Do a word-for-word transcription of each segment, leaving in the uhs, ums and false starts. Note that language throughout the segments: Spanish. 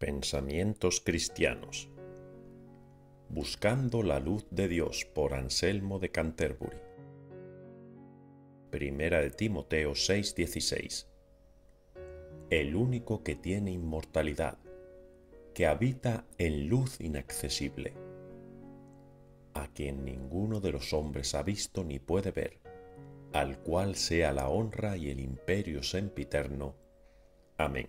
Pensamientos cristianos. Buscando la luz de Dios por Anselmo de Canterbury. Primera de Timoteo seis dieciséis. El único que tiene inmortalidad, que habita en luz inaccesible, a quien ninguno de los hombres ha visto ni puede ver, al cual sea la honra y el imperio sempiterno. Amén.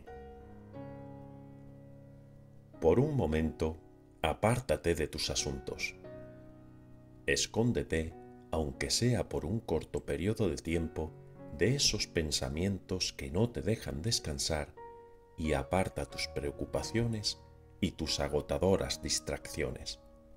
Por un momento, apártate de tus asuntos. Escóndete, aunque sea por un corto periodo de tiempo, de esos pensamientos que no te dejan descansar y aparta tus preocupaciones y tus agotadoras distracciones.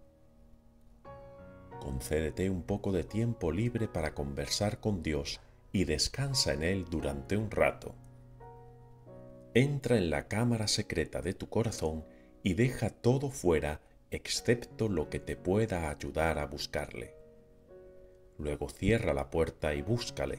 Concédete un poco de tiempo libre para conversar con Dios y descansa en Él durante un rato. Entra en la cámara secreta de tu corazón y deja todo fuera excepto lo que te pueda ayudar a buscarle. Luego cierra la puerta y búscale.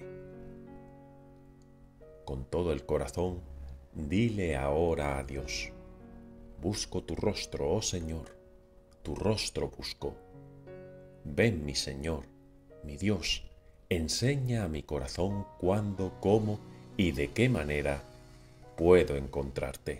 Con todo el corazón, dile ahora a Dios: busco tu rostro, oh Señor, tu rostro busco. Ven, mi Señor, mi Dios, enseña a mi corazón cuándo, cómo y de qué manera puedo encontrarte.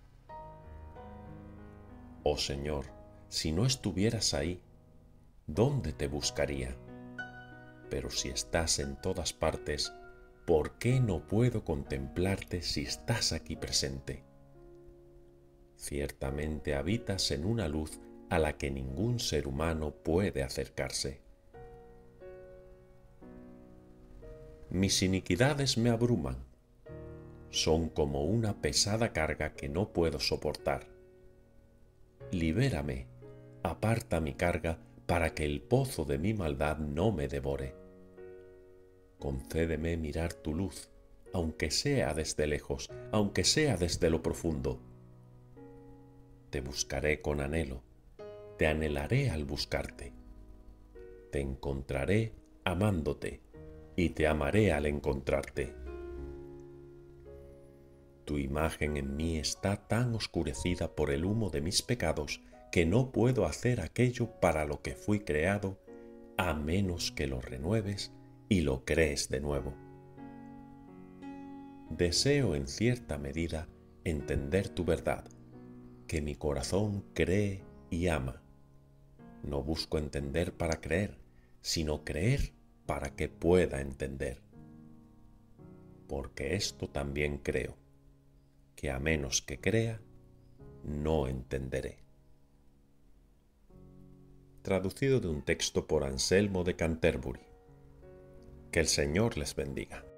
Oh Señor, si no estuvieras ahí, ¿dónde te buscaría? Pero si estás en todas partes, ¿por qué no puedo contemplarte si estás aquí presente? Ciertamente habitas en una luz a la que ningún ser humano puede acercarse. Mis iniquidades me abruman. Son como una pesada carga que no puedo soportar. Libérame, aparta mi carga para que el pozo de mi maldad no me devore. Concédeme mirar tu luz, aunque sea desde lejos, aunque sea desde lo profundo. Te buscaré con anhelo, te anhelaré al buscarte. Te encontraré amándote y te amaré al encontrarte. Tu imagen en mí está tan oscurecida por el humo de mis pecados que no puedo hacer aquello para lo que fui creado, a menos que lo renueves y lo crees de nuevo. Deseo en cierta medida entender tu verdad, que mi corazón cree y ama. No busco entender para creer, sino creer para que pueda entender. Porque esto también creo, que a menos que crea, no entenderé. Traducido de un texto por Anselmo de Canterbury. Que el Señor les bendiga.